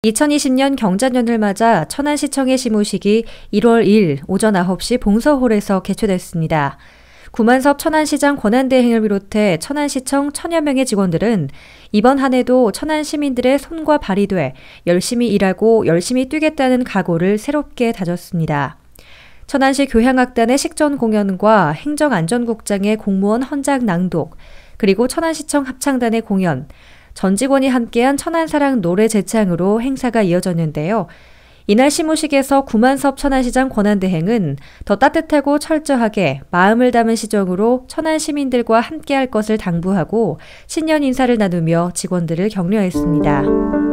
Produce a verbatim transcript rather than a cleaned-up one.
이천이십 년 경자년을 맞아 천안시청의 시무식이 일월 이일 오전 아홉 시 봉서홀에서 개최됐습니다. 구만섭 천안시장 권한대행을 비롯해 천안시청 천여 명의 직원들은 이번 한 해도 천안 시민들의 손과 발이 돼 열심히 일하고 열심히 뛰겠다는 각오를 새롭게 다졌습니다. 천안시 교향악단의 식전 공연과 행정안전국장의 공무원 헌작 낭독, 그리고 천안시청 합창단의 공연, 전 직원이 함께한 천안사랑 노래 제창으로 행사가 이어졌는데요. 이날 시무식에서 구만섭 천안시장 권한대행은 더 따뜻하고 철저하게 마음을 담은 시정으로 천안 시민들과 함께할 것을 당부하고 신년 인사를 나누며 직원들을 격려했습니다.